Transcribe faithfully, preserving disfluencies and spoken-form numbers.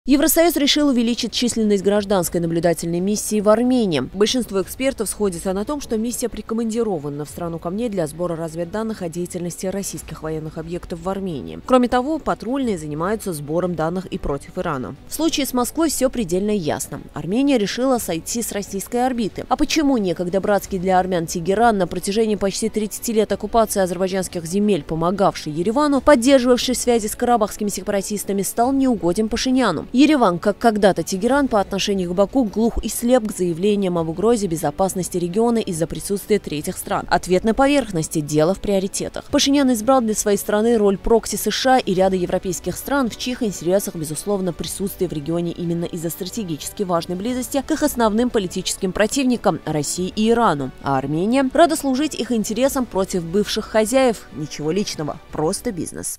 Евросоюз решил увеличить численность гражданской наблюдательной миссии в Армении. Большинство экспертов сходится на том, что миссия прикомандирована в страну камней для сбора разведданных о деятельности российских военных объектов в Армении. Кроме того, патрульные занимаются сбором данных и против Ирана. В случае с Москвой все предельно ясно. Армения решила сойти с российской орбиты. А почему некогда братский для армян Тегеран, на протяжении почти тридцати лет оккупации азербайджанских земель, помогавший Еревану, поддерживавший связи с карабахскими сепаратистами, стал неугоден Пашиняну? Ереван, как когда-то Тегеран, по отношению к Баку глух и слеп к заявлениям об угрозе безопасности региона из-за присутствия третьих стран. Ответ на поверхности – дело в приоритетах. Пашинян избрал для своей страны роль прокси США и ряда европейских стран, в чьих интересах, безусловно, присутствие в регионе именно из-за стратегически важной близости к их основным политическим противникам – России и Ирану. А Армения рада служить их интересам против бывших хозяев. Ничего личного, просто бизнес.